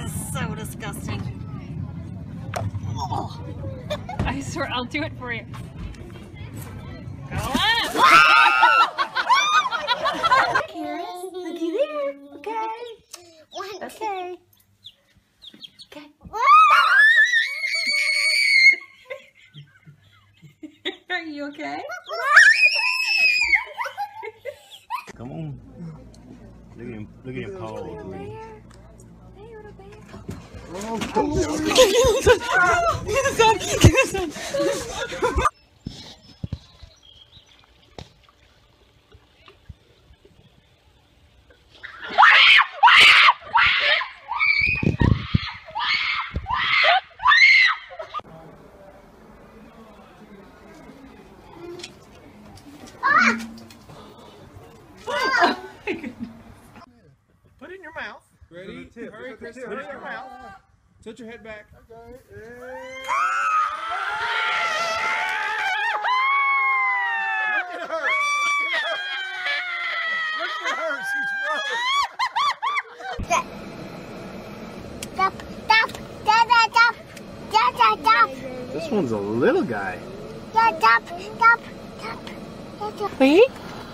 is so disgusting. Oh. I swear, I'll do it for you. Go on! Looky there. Okay. Okay. Okay. Are you okay? Come on. Look at him paws. Put it in your mouth. Ready? Hurry, Chris. Put it in your mouth. Tilt your head back. Okay. Look at her. Look at her. She's frozen. This one's a little guy. Wait?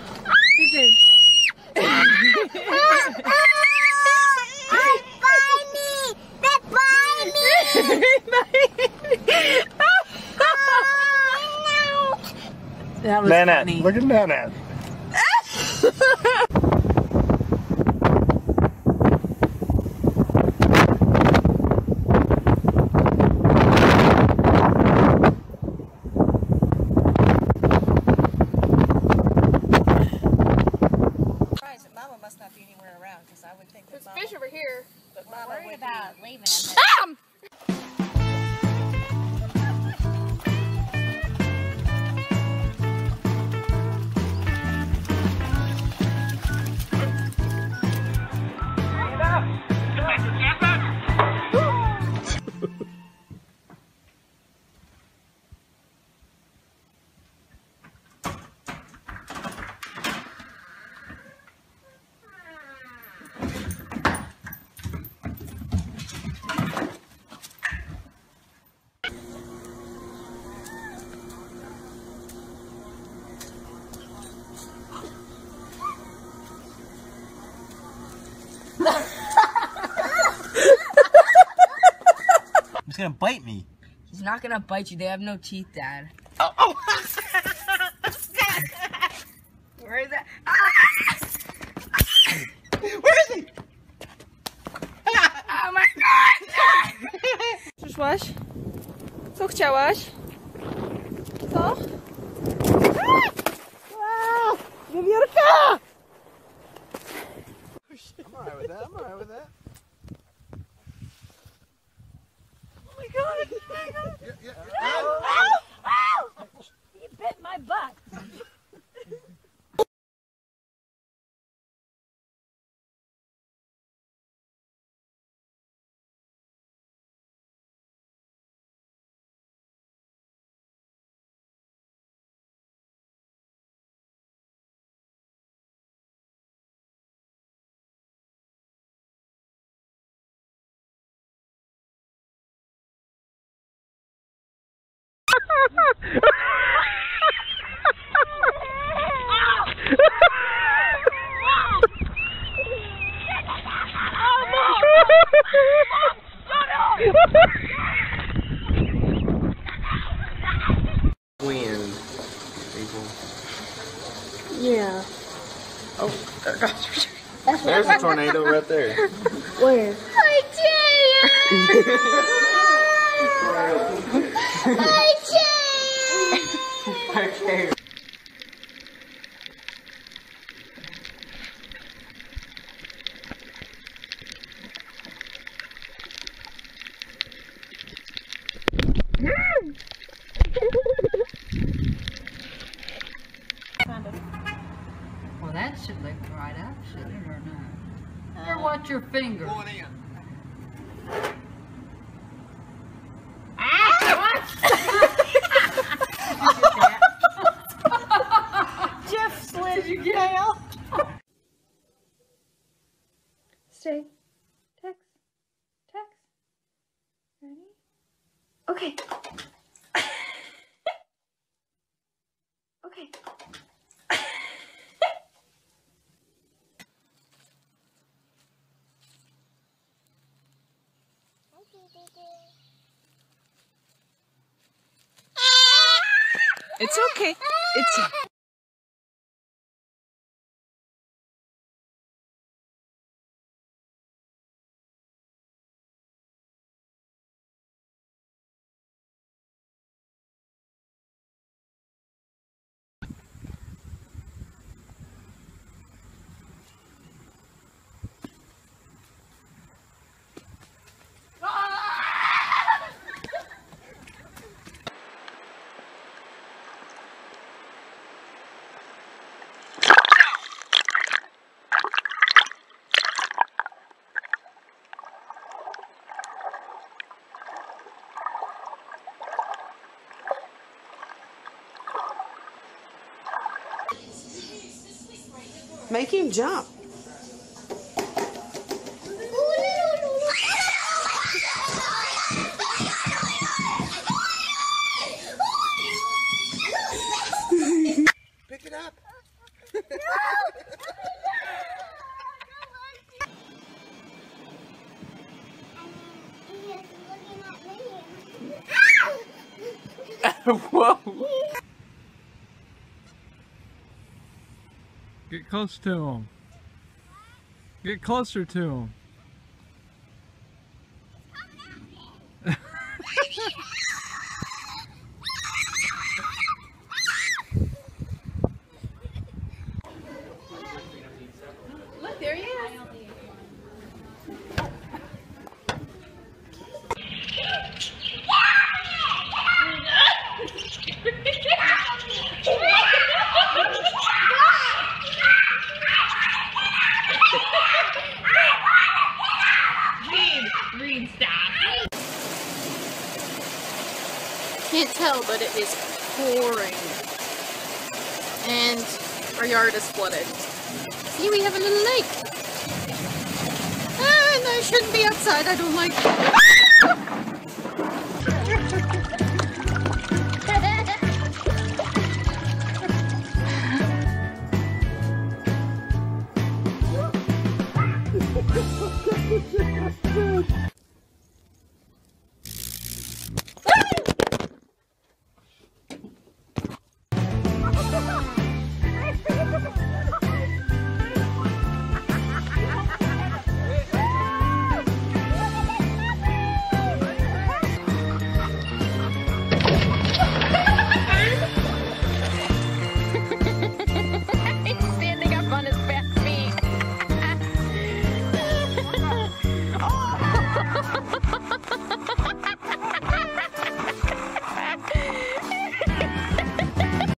That was funny. Look at Nanette. Mama must not be anywhere around because I would think that There's fish over here. But Mama worried would about be. leaving him. He's gonna bite me. He's not gonna bite you. They have no teeth, Dad. Oh. Where is that? Where is he? Oh my God! Przyszłaś? Co chciałaś? Co? Wiewiórka! I'm alright with that. I'm alright with that. Oh my God! Oh my God! Yeah. Ow! Ow! You bit my butt. Wind, people. Yeah. Oh, there goes. There's a tornado right there. Where? I Okay. Well, that should look right up, should it, or not? Here, watch your finger. Going in. Jeff slid you tail. Stay. Tex. Tex. Okay. Okay. It's okay. It's. Make him jump. Pick it up. Whoa. Get close to him. Get closer to him. Look, there he is. Reed, stop. Can't tell, but it is pouring. And our yard is flooded. See, we have a little lake. And I shouldn't be outside, I don't like it.